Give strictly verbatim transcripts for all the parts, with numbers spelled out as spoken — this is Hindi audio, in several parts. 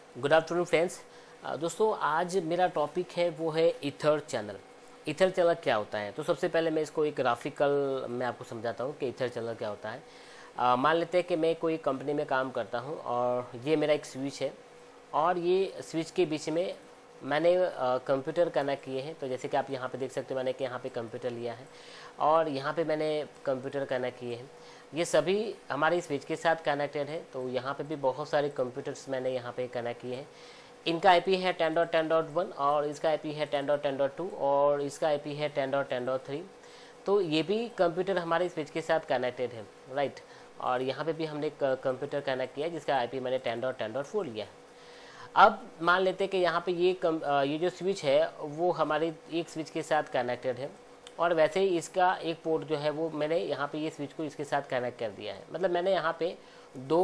Good afternoon friends. दोस्तों आज मेरा टॉपिक है वो है ईथर चैनल। ईथर चैनल क्या होता है, तो सबसे पहले मैं इसको एक ग्राफिकल मैं आपको समझाता हूँ कि ईथर चैनल क्या होता है। अ, मान लेते हैं कि मैं कोई कंपनी में काम करता हूँ और ये मेरा एक स्विच है और ये स्विच के बीच में मैंने कंप्यूटर कनेक्ट किए हैं। तो जैसे कि आप यहाँ पे देख सकते हो, मैंने कि यहाँ पे कंप्यूटर लिया है और यहाँ पे मैंने कंप्यूटर कनेक्ट किए हैं। ये सभी हमारे स्विच के साथ कनेक्टेड है। तो यहाँ पे भी बहुत सारे कंप्यूटर्स मैंने यहाँ पे कनेक्ट किए हैं। इनका आईपी है ten dot ten dot one और इसका आईपी है ten dot ten dot two और इसका आईपी है ten dot ten dot three. तो ये भी कंप्यूटर हमारे स्विच के साथ कनेक्टेड है, राइट। और यहाँ पे भी हमने कंप्यूटर कनेक्ट किया है जिसका आईपी मैंने ten dot ten dot four लिया है। अब मान लेते हैं कि यहाँ पे ये कम अ, ये जो स्विच है वो हमारे एक स्विच के साथ कनेक्टेड है और वैसे ही इसका एक पोर्ट जो है वो मैंने यहाँ पे ये स्विच को इसके साथ कनेक्ट कर दिया है। मतलब मैंने यहाँ पे दो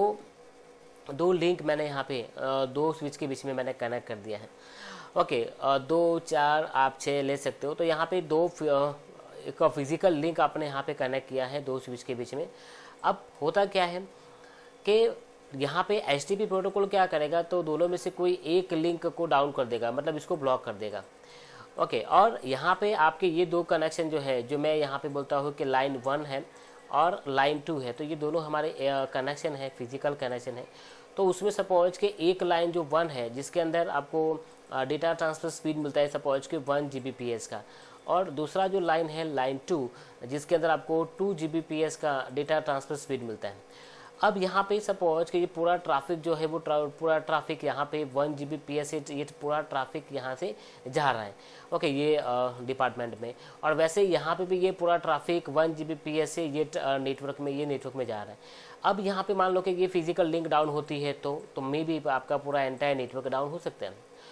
दो लिंक मैंने यहाँ पे अ, दो स्विच के बीच में मैंने कनेक्ट कर दिया है। ओके, अ, दो चार आप छः ले सकते हो। तो यहाँ पे दो फि- अ, एक फिजिकल लिंक आपने यहाँ पे कनेक्ट किया है दो स्विच के बीच में। अब होता क्या है कि यहाँ पे एच टी पी प्रोटोकॉल क्या करेगा, तो दोनों में से कोई एक लिंक को डाउन कर देगा, मतलब इसको ब्लॉक कर देगा। ओके, और यहाँ पे आपके ये दो कनेक्शन जो है, जो मैं यहाँ पे बोलता हूँ कि लाइन वन है और लाइन टू है, तो ये दोनों हमारे कनेक्शन है, फिजिकल कनेक्शन है। तो उसमें सपोज के एक लाइन जो वन है जिसके अंदर आपको डेटा ट्रांसफर स्पीड मिलता है सपोज के one G B P S का, और दूसरा जो लाइन है लाइन टू जिसके अंदर आपको two G B P S का डेटा ट्रांसफर स्पीड मिलता है। अब यहाँ पे सपोज कि ये पूरा ट्रैफिक जो है वो ट्रा, पूरा ट्रैफिक यहाँ पे one G B P S से ये पूरा ट्रैफिक यहाँ से जा रहा है। ओके, ये डिपार्टमेंट में, और वैसे यहाँ पे भी ये पूरा traffic one G B P S से ये नेटवर्क में ये नेटवर्क में जा रहा है। अब यहाँ पे मान लो कि ये फिजिकल लिंक डाउन होती है तो तो मे भी आपका पूरा एंटायर नेटवर्क डाउन हो सकता है।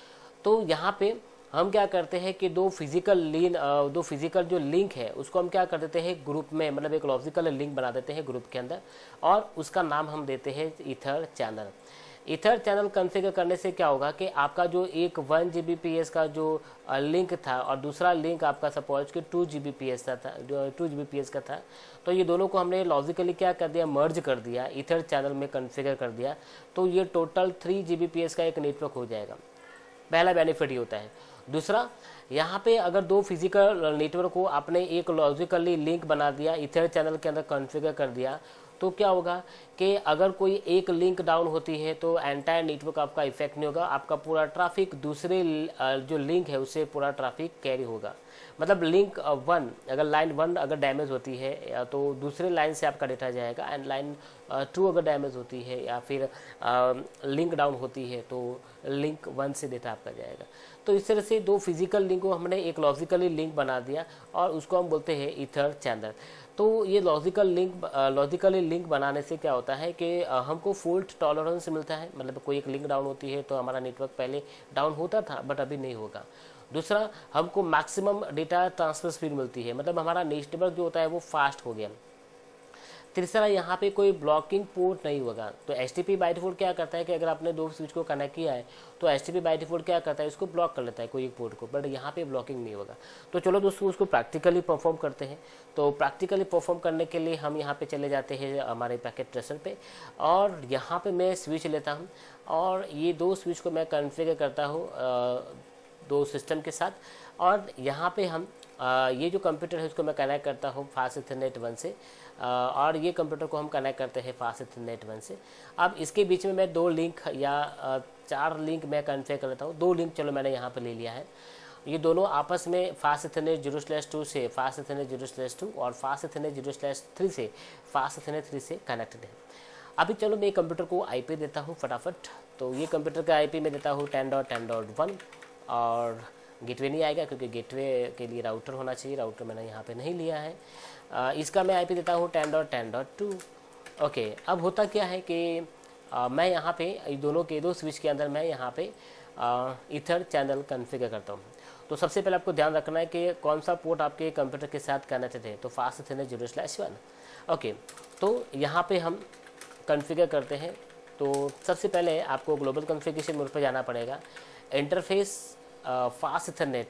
तो यहाँ पे हम क्या करते हैं कि दो फिजिकल लिंक दो फिजिकल जो लिंक है उसको हम क्या कर देते हैं ग्रुप में, मतलब एक लॉजिकल लिंक बना देते हैं ग्रुप के अंदर और उसका नाम हम देते हैं ether channel. Ether channel configure करने से क्या होगा कि आपका जो एक one G B P S का जो लिंक था और दूसरा लिंक आपका सपोज कि two G B P S का था, जो two G B P S का था, तो ये दोनों को हमने लॉजिकली क्या कर दिया, मर्ज कर दिया, ईथर चैनल में कॉन्फ़िगर कर दिया। तो ये total three G B P S का एक नेटवर्क हो जाएगा। पहला बेनिफिट ये होता है। दूसरा, यहाँ पे अगर दो फिजिकल नेटवर्क को आपने एक लॉजिकली लिंक बना दिया, ईथर चैनल के अंदर कॉन्फ़िगर कर दिया, तो क्या होगा कि अगर कोई एक लिंक डाउन होती है तो एंटायर नेटवर्क आपका इफेक्ट नहीं होगा, आपका पूरा ट्रैफिक दूसरे जो लिंक है उससे पूरा ट्रैफिक कैरी होगा। मतलब लिंक वन अगर लाइन वन अगर डैमेज होती है तो दूसरे लाइन से आपका डेटा जाएगा, एंड लाइन टू अगर डैमेज होती है या फिर लिंक डाउन होती है तो लिंक वन से डेटा आपका जाएगा। तो इस तरह से दो फिजिकल लिंक को हमने एक लॉजिकली लिंक बना दिया और उसको हम बोलते हैं ईथर चैनल। तो ये लॉजिकल लिंक लॉजिकली लिंक बनाने से क्या होता है कि हमको फॉल्ट टॉलरेंस मिलता है। मतलब कोई एक लिंक डाउन होती है तो हमारा नेटवर्क पहले डाउन होता था बट अभी नहीं होगा। दूसरा, हमको मैक्सिमम डेटा ट्रांसफर स्पीड मिलती है, मतलब हमारा नेटवर्क जो होता है वो फास्ट हो गया। तीसरा, यहाँ पे कोई ब्लॉकिंग पोर्ट नहीं होगा। तो H T P by default क्या करता है कि अगर आपने दो स्विच को कनेक्ट किया है तो H T P by default क्या करता है, इसको ब्लॉक कर लेता है कोई एक पोर्ट को, बट यहाँ पे ब्लॉकिंग नहीं होगा। तो चलो दोस्तों उसको प्रैक्टिकली परफॉर्म करते हैं। तो प्रैक्टिकली परफॉर्म करने के लिए हम यहाँ पे चले जाते हैं हमारे पैकेट ट्रेसर पे, और यहाँ पे मैं स्विच लेता हूँ और ये दो स्विच को मैं कॉन्फ़िगर करता हूँ दो सिस्टम के साथ। और यहाँ पे हम आ, ये जो कंप्यूटर है उसको मैं कनेक्ट करता हूँ फास्ट इथरनेट वन से, आ, और ये कंप्यूटर को हम कनेक्ट करते हैं फास्ट इथरनेट वन से। अब इसके बीच में मैं दो लिंक या आ, चार लिंक मैं कॉन्फ़िगर कर लेता हूँ। दो लिंक चलो मैंने यहाँ पे ले लिया है। ये दोनों आपस में fast Ethernet zero slash two से fast Ethernet zero slash two और fast Ethernet zero slash three से फास्ट इथरनेट थ्री से कनेक्टेड है। अभी चलो मैं कंप्यूटर को आई पी देता हूँ फटाफट। तो ये कंप्यूटर का आई पी मैं देता हूँ ten dot ten dot one, और गेटवे नहीं आएगा क्योंकि गेटवे के लिए राउटर होना चाहिए, राउटर मैंने यहाँ पे नहीं लिया है। आ, इसका मैं आईपी देता हूँ ten dot ten dot two. Okay, अब होता क्या है कि आ, मैं यहाँ पे दोनों के दो स्विच के अंदर मैं यहाँ पे ईथर चैनल कॉन्फ़िगर करता हूँ। तो सबसे पहले आपको ध्यान रखना है कि कौन सा पोर्ट आपके कंप्यूटर के साथ कनेक्टेड है। तो fast Ethernet zero slash one. Okay, तो यहाँ पे हम कॉन्फ़िगर करते हैं। तो सबसे पहले आपको ग्लोबल कॉन्फ़िगरेशन मोड पर जाना पड़ेगा। Interface fast Ethernet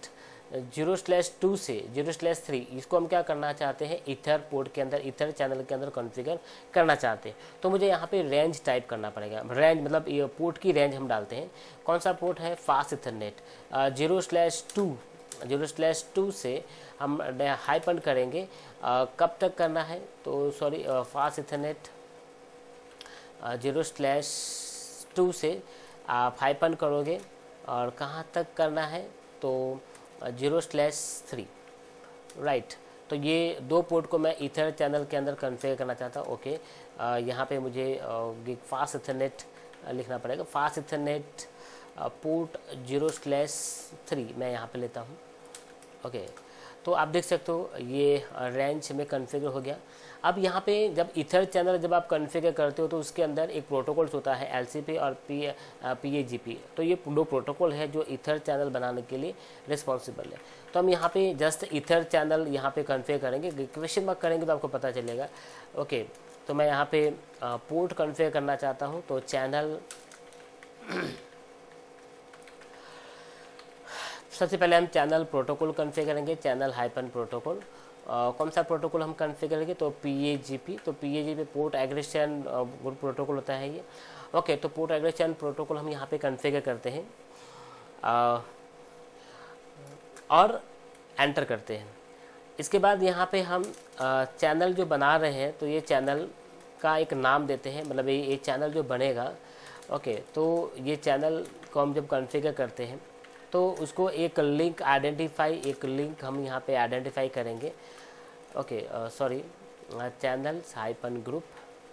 zero slash two से जीरो स्लैश थ्री इसको हम क्या करना चाहते हैं, ईथर पोर्ट के अंदर, ईथर चैनल के अंदर कॉन्फ़िगर करना चाहते हैं। तो मुझे यहाँ पे रेंज टाइप करना पड़ेगा। रेंज मतलब ये पोर्ट की रेंज हम डालते हैं। कौन सा पोर्ट है, fast Ethernet. Zero slash two zero slash two से हम हाइपन करेंगे। आ, कब तक करना है, तो sorry fast Ethernet zero slash two से आप हाइपन करोगे और कहाँ तक करना है, तो जीरो स्लैश थ्री, राइट। तो ये दो पोर्ट को मैं ईथर चैनल के अंदर कॉन्फ़िगर करना चाहता हूँ। ओके, यहाँ पे मुझे फास्ट इथरनेट लिखना पड़ेगा। Fast Ethernet port zero slash three मैं यहाँ पे लेता हूँ। ओके, तो आप देख सकते हो ये रेंज में कॉन्फ़िगर हो गया। अब यहाँ पे जब ईथर चैनल जब आप कॉन्फ़िगर करते हो तो उसके अंदर एक प्रोटोकॉल्स होता है, एलसीपी और पी पीएजीपी। तो ये दो प्रोटोकॉल है जो ईथर चैनल बनाने के लिए रिस्पॉन्सिबल है। तो हम यहाँ पे जस्ट ईथर चैनल यहाँ पे कॉन्फ़िगर करेंगे, क्वेश्चन मार्क करेंगे तो आपको पता चलेगा। ओके, तो मैं यहाँ पे पोर्ट कॉन्फ़िगर करना चाहता हूँ, तो चैनल सबसे पहले हम चैनल प्रोटोकॉल कॉन्फ़िगर करेंगे, चैनल हाइपन प्रोटोकॉल। कौन सा प्रोटोकॉल हम कॉन्फ़िगर करेंगे, तो पीएजीपी। तो पीएजीपी पोर्ट एग्रीगेशन प्रोटोकॉल होता है ये। ओके, तो पोर्ट एग्रीगेशन प्रोटोकॉल हम यहाँ पे कॉन्फ़िगर करते हैं आ, और एंटर करते हैं। इसके बाद यहाँ पे हम आ, चैनल जो बना रहे हैं तो ये चैनल का एक नाम देते हैं, मतलब ये ये चैनल जो बनेगा। ओके, तो ये चैनल को हम जब कॉन्फ़िगर करते हैं तो उसको एक लिंक आइडेंटिफाई एक लिंक हम यहाँ पे आइडेंटिफाई करेंगे। Okay, sorry, channels hyphen group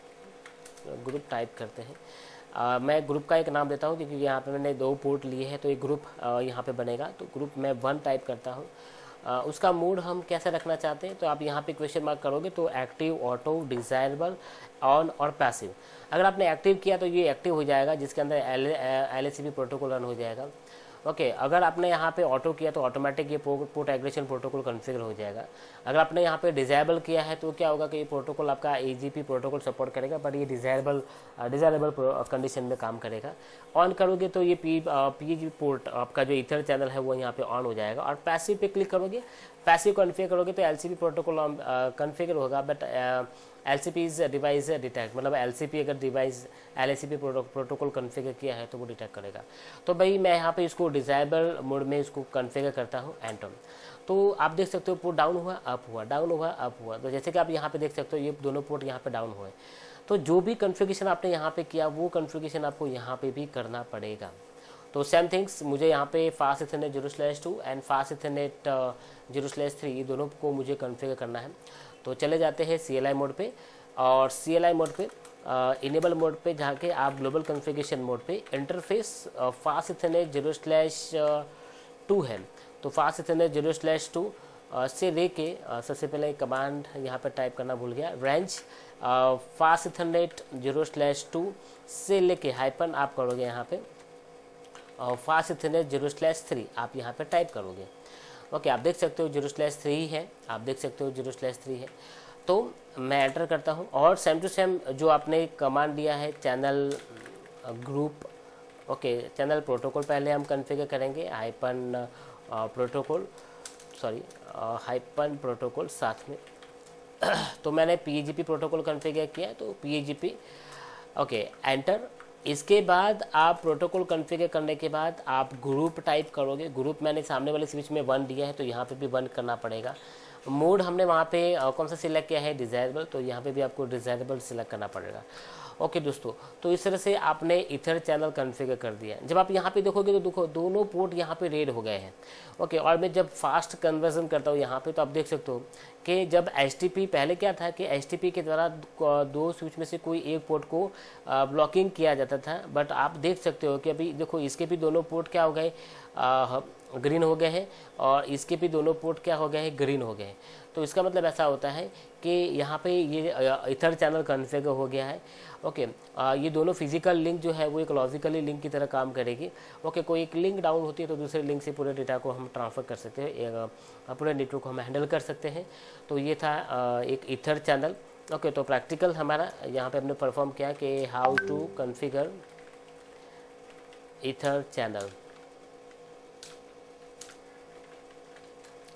group type करते हैं। uh, मैं ग्रुप का एक नाम देता हूँ क्योंकि यहाँ पे मैंने दो पोर्ट लिए हैं, तो एक ग्रुप uh, यहाँ पे बनेगा। तो ग्रुप मैं वन टाइप करता हूँ। uh, उसका मोड हम कैसे रखना चाहते हैं, तो आप यहाँ पे क्वेश्चन मार्क करोगे तो एक्टिव, ऑटो, डिज़ायरेबल, ऑन और पैसिव। अगर आपने एक्टिव किया तो ये एक्टिव हो जाएगा, जिसके अंदर L L S C P protocol run हो जाएगा। ओके okay, अगर आपने यहाँ पे ऑटो किया तो ऑटोमेटिक ये पोर्ट एग्रीगेशन प्रोटोकॉल कॉन्फ़िगर हो जाएगा। अगर आपने यहाँ पे डिज़ायरेबल किया है तो क्या होगा कि ये प्रोटोकॉल आपका एजीपी प्रोटोकॉल सपोर्ट करेगा, बट ये डिज़ायरेबल डिज़ायरेबल कंडीशन में काम करेगा। ऑन करोगे तो ये पी पीजी पोर्ट आपका जो ईथर चैनल है वो यहाँ पे ऑन हो जाएगा। और पैसिव पे क्लिक करोगे, पैसिव कॉन्फ़िगर करोगे तो एलसीपी प्रोटोकॉल कॉन्फ़िगर होगा, but LCP is device detect, मतलब एलसीपी अगर डिवाइस एलसीपी प्रोटोकॉल कॉन्फ़िगर किया है तो वो डिटेक्ट करेगा। तो भाई मैं यहाँ पे इसको डिज़ायरेबल मोड में इसको कॉन्फ़िगर करता हूँ, एंटर। तो आप देख सकते हो पोर्ट डाउन हुआ, अप हुआ, डाउन हुआ, अप हुआ। तो जैसे कि आप यहाँ पे देख सकते हो ये दोनों पोर्ट यहाँ पे डाउन हुए। तो जो भी कॉन्फ़िगरेशन आपने यहाँ पे किया वो कॉन्फ़िगरेशन आपको यहाँ पे भी करना पड़ेगा। तो सेम थिंग्स मुझे यहाँ पे fast Ethernet zero slash two and fast Ethernet zero slash three ये दोनों को मुझे कॉन्फ़िगर करना है। तो चले जाते हैं सी एल आई मोड पे, और सी एल आई मोड पे इनेबल मोड पे जाके आप ग्लोबल कॉन्फ़िगरेशन मोड पे interface fast Ethernet zero slash two है। तो fast Ethernet zero slash two से लेके सबसे पहले कमांड यहाँ पे टाइप करना भूल गया, range fast Ethernet zero slash two से लेके हाइपन आप करोगे यहाँ पे fast Ethernet zero slash three आप यहाँ पे टाइप करोगे। ओके, आप देख सकते हो जीरो स्लैश थ्री ही है, आप देख सकते हो जीरो स्लैश थ्री है। तो मैं एंटर करता हूँ और सेम टू सेम जो आपने कमांड दिया है channel group, okay channel protocol पहले हम कॉन्फ़िगर करेंगे, hyphen protocol sorry hyphen protocol साथ में। तो मैंने पीएजीपी प्रोटोकॉल कॉन्फ़िगर किया है, तो पीएजीपी ओके एंटर। इसके बाद आप प्रोटोकॉल कॉन्फ़िगर करने के बाद आप ग्रुप टाइप करोगे। ग्रुप मैंने सामने वाले स्विच में वन दिया है तो यहाँ पे भी वन करना पड़ेगा। मोड हमने वहाँ पे आ, कौन सा सिलेक्ट किया है, डिज़ायरेबल, तो यहाँ पे भी आपको डिज़ायरेबल सिलेक्ट करना पड़ेगा। ओके दोस्तों, तो इस तरह से आपने ईथर चैनल कॉन्फ़िगर कर दिया। जब आप यहाँ पे देखोगे तो देखो दोनों पोर्ट यहाँ पे रेड हो गए हैं। ओके, और मैं जब फास्ट कन्वर्जन करता हूँ यहाँ पे तो आप देख सकते हो कि जब एच टी पी पहले क्या था कि एच टी पी के द्वारा दो स्विच में से कोई एक पोर्ट को ब्लॉकिंग किया जाता था, बट आप देख सकते हो कि अभी देखो इसके भी दोनों पोर्ट क्या हो गए, ग्रीन हो गए हैं, और इसके भी दोनों पोर्ट क्या हो गए हैं, ग्रीन हो गए हैं। तो इसका मतलब ऐसा होता है कि यहाँ पे ये ईथर चैनल कॉन्फ़िगर हो गया है। ओके, ये दोनों फिजिकल लिंक जो है वो एक लॉजिकली लिंक की तरह काम करेगी। ओके, कोई एक लिंक डाउन होती है तो दूसरे लिंक से पूरे डेटा को हम ट्रांसफ़र कर सकते हैं, पूरे नेटवर्क को हम हैंडल कर सकते हैं। तो ये था एक ईथर चैनल। ओके, तो प्रैक्टिकल हमारा यहाँ पे हमने परफॉर्म किया कि how to configure ether channel.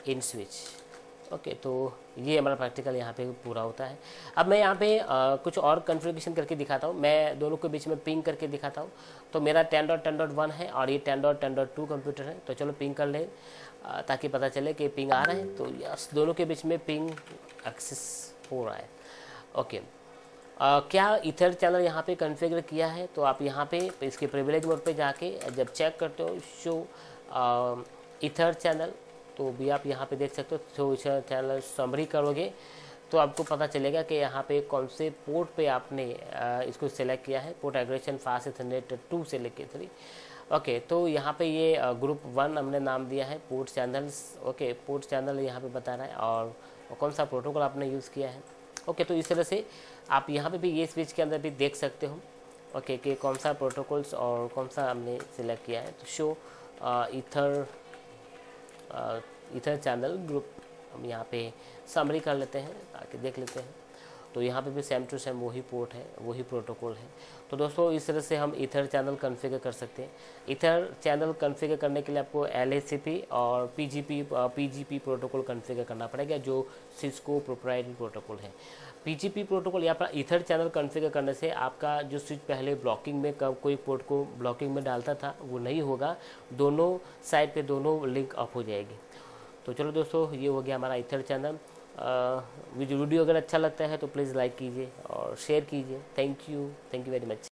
In switch. Okay, तो ये हमारा प्रैक्टिकल यहाँ पे पूरा होता है। अब मैं यहाँ पे आ, कुछ और कॉन्फ़िगरेशन करके दिखाता हूँ। मैं दोनों के बीच में पिंग करके दिखाता हूँ। तो मेरा ten dot ten dot one है और ये ten dot ten dot two computer है। तो चलो पिंग कर ले ताकि पता चले कि पिंग आ रहा है। तो यस, दोनों के बीच में पिंग एक्सेस हो रहा है। ओके, आ, क्या ईथर चैनल यहाँ पे कॉन्फ़िगर किया है? तो आप यहाँ पे इसके प्रिविलेज मोड पे जाके जब चेक करते हो शो ईथर चैनल, तो भी आप यहाँ पे देख सकते हो। शो ईथर चैनल समरी करोगे तो आपको पता चलेगा कि यहाँ पे कौन से पोर्ट पे आपने आ, इसको सिलेक्ट किया है। Port aggregation fast Ethernet two से लेके थ्री। ओके, तो यहाँ पे ये ग्रुप वन हमने नाम दिया है port channels. Okay, port channel यहाँ पे बता रहा है और, और कौन सा प्रोटोकॉल आपने यूज़ किया है। ओके, तो इस तरह से आप यहाँ पे भी ये स्विच के अंदर भी देख सकते हो। ओके, कि कौन सा प्रोटोकॉल्स और कौन सा हमने सिलेक्ट किया है। तो show ether ether channel group हम यहाँ पे समरी कर लेते हैं ताकि देख लेते हैं। तो यहाँ पे भी सेम टू सेम वही पोर्ट है, वही प्रोटोकॉल है। तो दोस्तों इस तरह से हम ईथर चैनल कॉन्फ़िगर कर सकते हैं। ईथर चैनल कॉन्फ़िगर करने के लिए आपको एल ए सी पी और P G P P G P protocol configure करना पड़ेगा, जो सिस्को प्रोप्राइटरी प्रोटोकॉल है। पी जी पी प्रोटोकॉल या पर ईथर चैनल कॉन्फ़िगर करने से आपका जो स्विच पहले ब्लॉकिंग में कब कोई पोर्ट को ब्लॉकिंग में डालता था वो नहीं होगा, दोनों साइड पे दोनों लिंक अप हो जाएगी। तो चलो दोस्तों, ये हो गया हमारा ईथर चैनल। वीडियो अगर अच्छा लगता है तो प्लीज़ लाइक कीजिए और शेयर कीजिए। Thank you, thank you very much.